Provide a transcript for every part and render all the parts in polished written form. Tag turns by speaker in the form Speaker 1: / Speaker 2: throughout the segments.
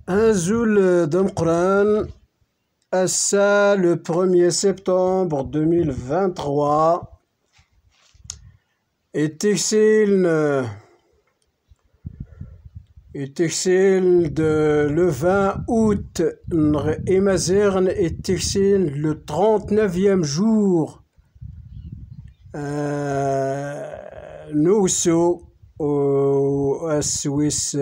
Speaker 1: Azul d'Amqran, ça le 1er septembre 2023, et Texil de le 20 août, et Mazerne et Texil le 39e jour, نوسو السويس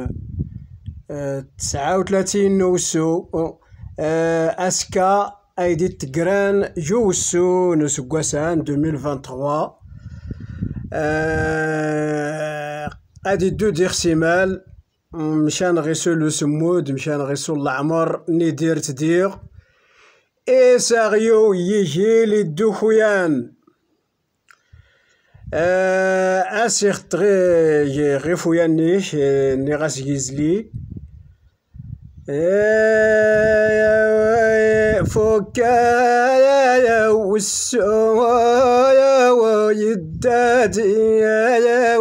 Speaker 1: 39 نوسو اسكا ايدي تقران جوسو نسقوسان 2023 ادي دو دير سيمال مشان غيسو لو سمود مشان غيسو العمر ندير تدير اي ساغيو يجي لي دو خويان اسيغ تغي غيفويا نيش ني غاس يزلي فوكا يا وسو يا ويدادي يا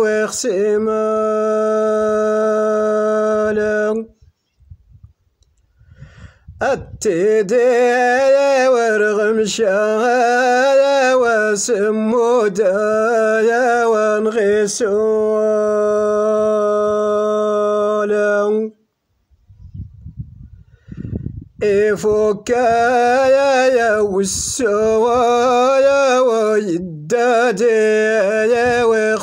Speaker 1: وخسيمالا التيدي يا ورغمشا يا وسمودا يا ونغيسولا إفوكا يا وسو يا ويدادي يا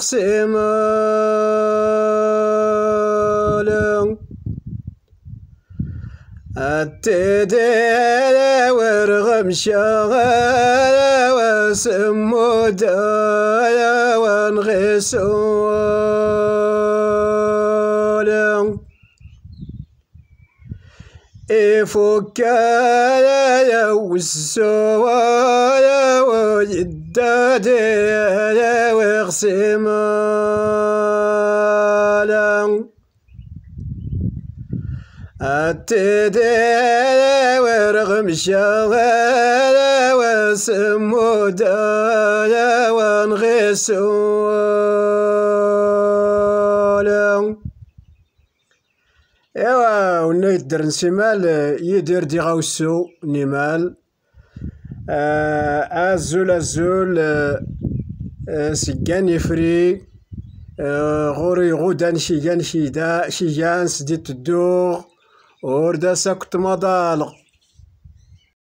Speaker 1: وخسيمالا التيدي يا ورغمشا يا وسمودا يا ونغيسولا إفوكا يا وسو يا ويدادي يا وخسيمالا التيدي يا ورغمشا يا وسمودا يا ونغيسولا ايوا ونيدر نسيمال يدير دي غاوسو نيمال ازول سيجان يفري غوري غودان شيجان شيدا شيجان سديت الدور وردا ساكت مضالق